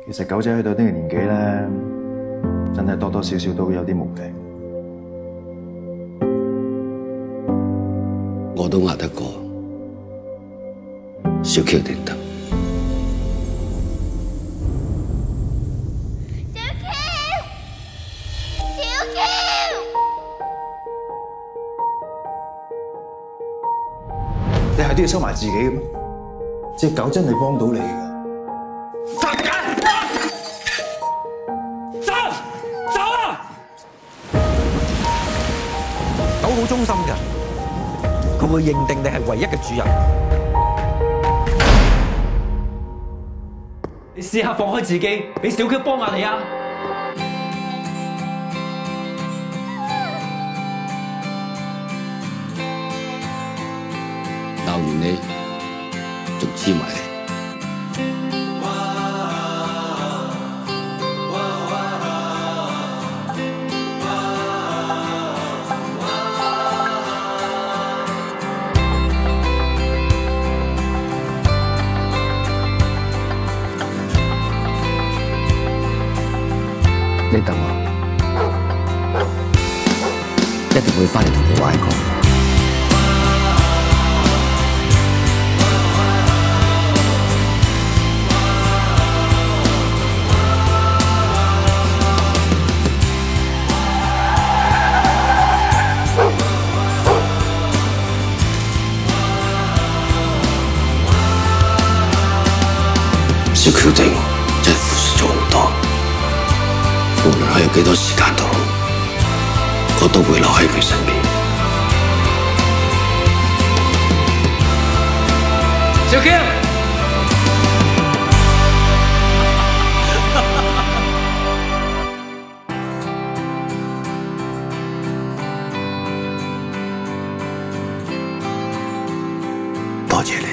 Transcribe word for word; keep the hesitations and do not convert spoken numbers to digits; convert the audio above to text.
其實狗仔去到呢個年紀咧，真係多多少少都會有啲毛病。 我都壓得過，小 Q 點得？ 小 Q， 小 Q， 你係都要收埋自己嘅咩？隻狗真係幫到你㗎。 狗好忠心㗎，佢會認定你係唯一嘅主人。 你試下放開自己，俾小 Q 幫下你啊！ 鬧完你，仲黐埋你。 你等我，一定會翻嚟同你壞講。小 Q 對我真係付出咗好多。 無論還有幾多時間都好，我都會留喺佢身邊。 小 Q， 多謝你。